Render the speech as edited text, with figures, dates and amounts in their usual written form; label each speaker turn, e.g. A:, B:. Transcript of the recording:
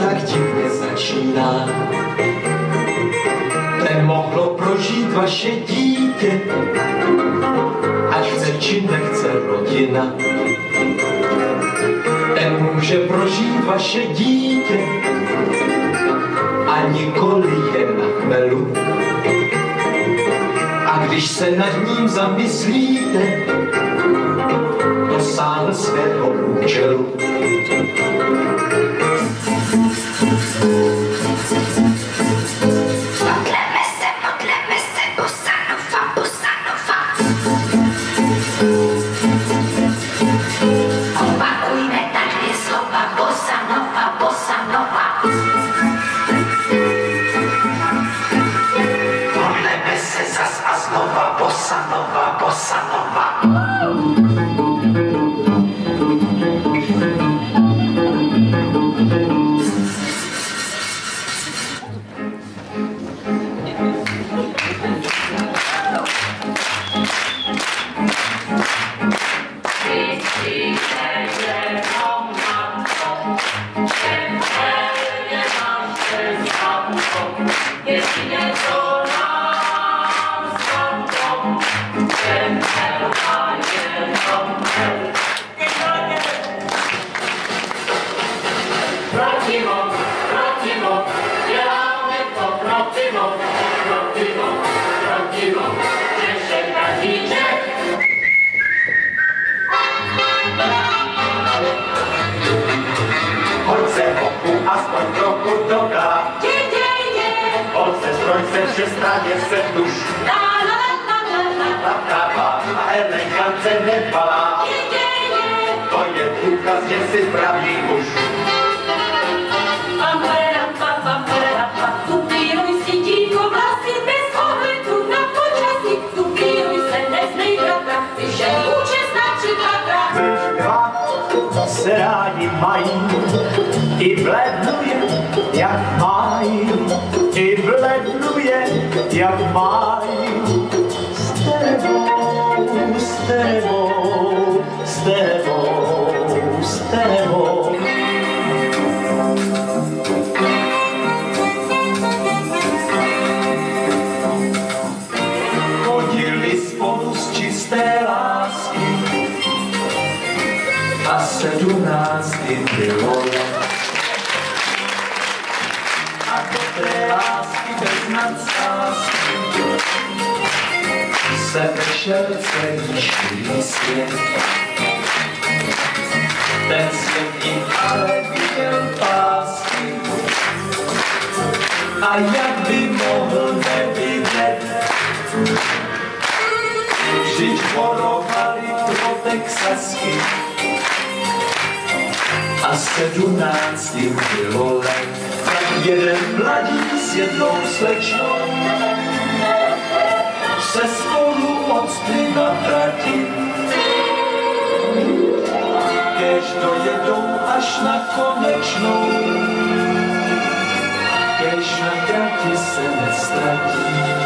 A: tak divně začíná. Nemohlo prožít vaše dítě, ať chce či nechce rodina. Nemůže prožít vaše dítě, a nikoli je na chmelu. A když se nad ním zamyslíte, dosáhl svého účelu.
B: Modleme se, bossa nova, bossa nova. Opakujme ta dvě slova, bossa nova, bossa nova. Modleme se zas a znova, bossa nova, bossa nova.
A: Aspoň trochu dobrá. Pojď se, stroj se, všestranně se tuž. Naprava a elegance nedbalá. To je důkaz, že jsi pravý muž.
C: Upíruj si, dívko, vlasy bez ohledu na počasí. Upíruj se, neznej bratra, ty žen účestná přidvakrát.
A: Dva se rádi mají, i v lednu je, jak mají, i v lednu je, jak mají. S tebou, s tebou, s tebou, s tebou. Chodili spolu z čisté lásky a 17 bylo let. A do té lásky bez nadsázky se vešel celý širý svět. Ten svět jim ale viděl pásky, a jak by mohl nevidět, vždyť borovali pro Texasky a 17 jim bylo let. Tak jeden mladík s jednou slečnou se spolu odstli na trati, kéž dojedou až na konečnou, kéž na trati se nestratí.